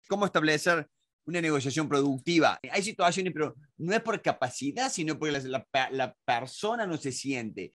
¿Cómo establecer una negociación productiva? Hay situaciones, pero no es por capacidad, sino porque la persona no se siente.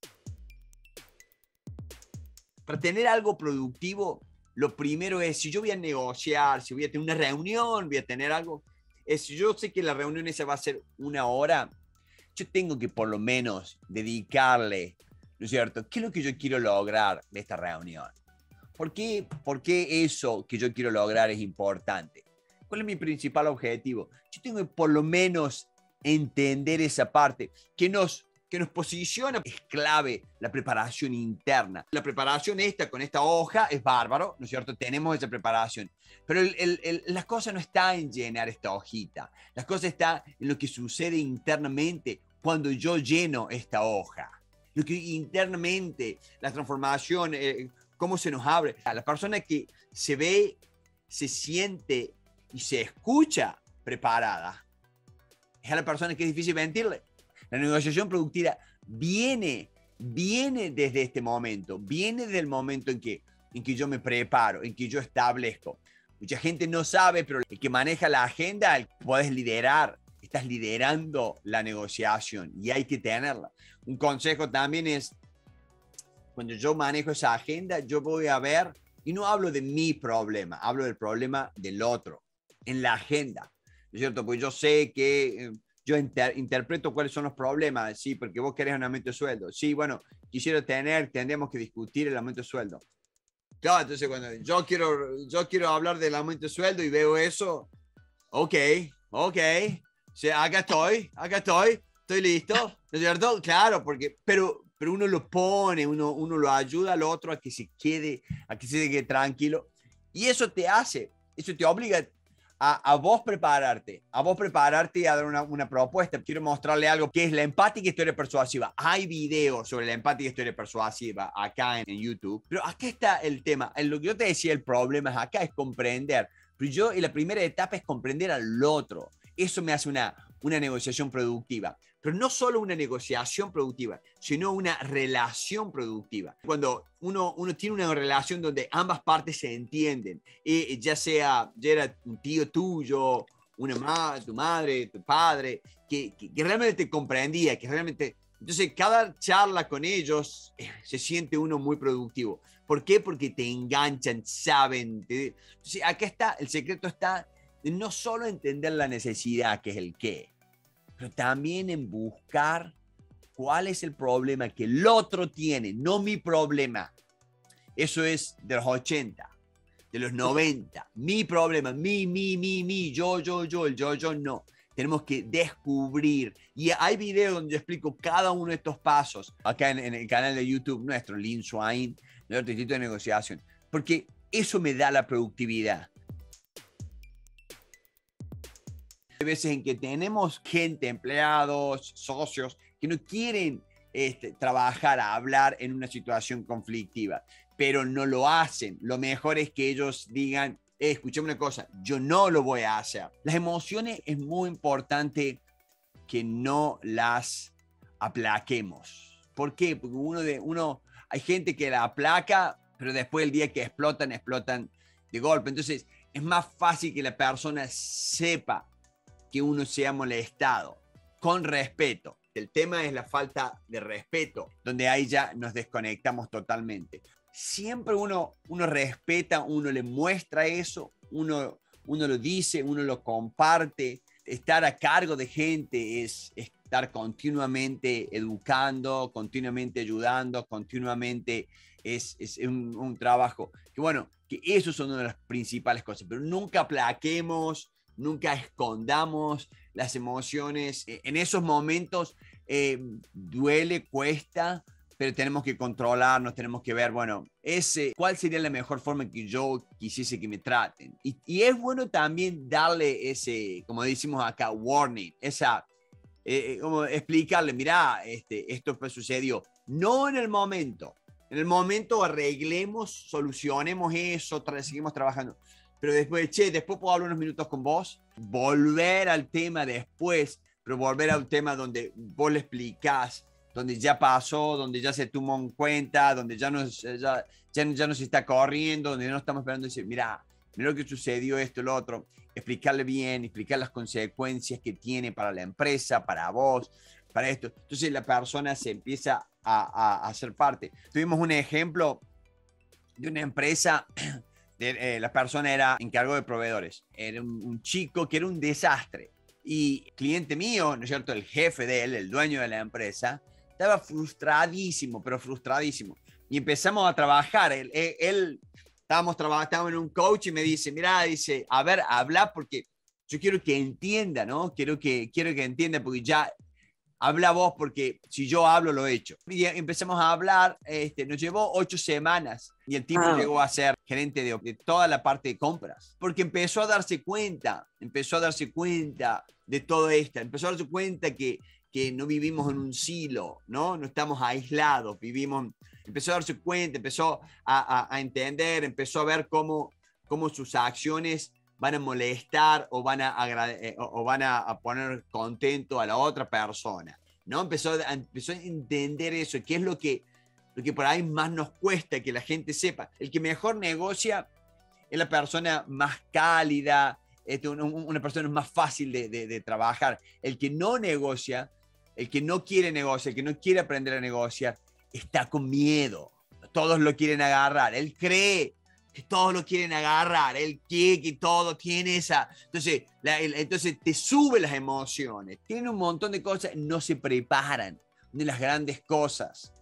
Para tener algo productivo, lo primero es, si yo voy a negociar, si voy a tener una reunión, voy a tener algo, si yo sé que la reunión esa va a ser 1 hora, yo tengo que por lo menos dedicarle, ¿no es cierto? ¿Qué es lo que yo quiero lograr de esta reunión? ¿Por qué eso que yo quiero lograr es importante? ¿Cuál es mi principal objetivo? Yo tengo que por lo menos entender esa parte que nos posiciona. Es clave la preparación interna. La preparación con esta hoja es bárbaro, ¿no es cierto? Tenemos esa preparación. Pero la cosa no está en llenar esta hojita. La cosa está en lo que sucede internamente cuando yo lleno esta hoja. Lo que internamente, la transformación, cómo se nos abre. A la persona que se ve, se siente y se escucha preparada, es a la persona que es difícil mentirle. La negociación productiva viene desde este momento, viene del momento en que yo me preparo, en que yo establezco. Mucha gente no sabe, pero el que maneja la agenda, puedes liderar, estás liderando la negociación y hay que tenerla. Un consejo también es, cuando yo manejo esa agenda, yo voy a ver, y no hablo de mi problema, hablo del problema del otro, en la agenda, ¿no es cierto? Pues yo sé que yo interpreto cuáles son los problemas, sí, porque vos querés un aumento de sueldo, sí, bueno, tendríamos que discutir el aumento de sueldo. Claro, entonces cuando yo quiero hablar del aumento de sueldo y veo eso, ok, sí, acá estoy listo, ¿no es cierto? Claro, pero uno lo pone, uno lo ayuda al otro a que se quede tranquilo. Y eso te obliga a vos prepararte y a dar una propuesta. Quiero mostrarle algo que es la empática historia persuasiva. Hay videos sobre la empática historia persuasiva acá en YouTube, pero acá está el tema. En lo que yo te decía, el problema acá es comprender. Y la primera etapa es comprender al otro. Eso me hace una negociación productiva. Pero no solo una negociación productiva, sino una relación productiva. Cuando uno tiene una relación donde ambas partes se entienden, ya era un tío tuyo, tu madre, tu padre, que realmente te comprendía, que realmente... Entonces, cada charla con ellos se siente uno muy productivo. ¿Por qué? Porque te enganchan, saben. Entonces, acá está, el secreto está en no solo entender la necesidad, que es el qué, pero también en buscar cuál es el problema que el otro tiene, no mi problema. Eso es de los 80, de los 90. Mi problema, yo, el yo, no. Tenemos que descubrir. Y hay videos donde yo explico cada uno de estos pasos acá en el canal de YouTube nuestro, Lynn Swain, nuestro Instituto de Negociación. Porque eso me da la productividad. Hay veces en que tenemos gente, empleados, socios, que no quieren trabajar, hablar en una situación conflictiva, pero no lo hacen. Lo mejor es que ellos digan, escuchame una cosa, yo no lo voy a hacer. Las emociones es muy importante que no las aplaquemos. ¿Por qué? Porque hay gente que la aplaca, pero después el día que explotan de golpe. Entonces es más fácil que la persona sepa que uno sea molestado, con respeto. El tema es la falta de respeto, donde ahí ya nos desconectamos totalmente. Siempre uno respeta, uno le muestra eso, uno lo dice, uno lo comparte. Estar a cargo de gente es estar continuamente educando, continuamente ayudando, continuamente es un trabajo. Que eso son una de las principales cosas, pero nunca aplaquemos, nunca escondamos las emociones. En esos momentos duele, cuesta, pero tenemos que controlarnos, tenemos que ver, cuál sería la mejor forma en que yo quisiese que me traten. Y es bueno también darle ese, como decimos acá, warning, como explicarle, mira, esto sucedió. No en el momento. En el momento arreglemos, solucionemos eso, seguimos trabajando. Pero después puedo hablar unos minutos con vos, volver al tema después, pero volver al tema donde vos le explicás, donde ya pasó, donde ya se tomó en cuenta, donde ya no se está corriendo, donde no estamos esperando decir, mira, mira lo que sucedió, esto, lo otro, explicarle bien, explicar las consecuencias que tiene para la empresa, para vos, para esto. Entonces la persona se empieza a hacer parte. Tuvimos un ejemplo de una empresa, la persona era encargado de proveedores, era un chico que era un desastre. Y cliente mío, ¿no es cierto? El jefe de él, el dueño de la empresa, estaba frustradísimo, pero frustradísimo. Y empezamos a trabajar. Estábamos en un coach y me dice, mira, dice, a ver, habla porque yo quiero que entienda, ¿no? Quiero que entienda porque ya habla vos porque si yo hablo lo he hecho. Y empezamos a hablar, nos llevó 8 semanas y el tipo llegó a ser gerente de toda la parte de compras, porque empezó a darse cuenta de todo esto, empezó a darse cuenta que no vivimos en un silo, ¿no? No estamos aislados, empezó a darse cuenta, empezó a entender, empezó a ver cómo sus acciones van a molestar o van a poner contento a la otra persona, ¿no? Empezó a entender eso, que es lo que por ahí más nos cuesta que la gente sepa. El que mejor negocia es la persona más cálida, una persona más fácil de trabajar. El que no negocia, el que no quiere negociar, el que no quiere aprender a negociar, está con miedo. Todos lo quieren agarrar. Él cree que todos lo quieren agarrar, él quiere que todo tiene esa. Entonces te sube las emociones, tiene un montón de cosas, no se preparan de las grandes cosas.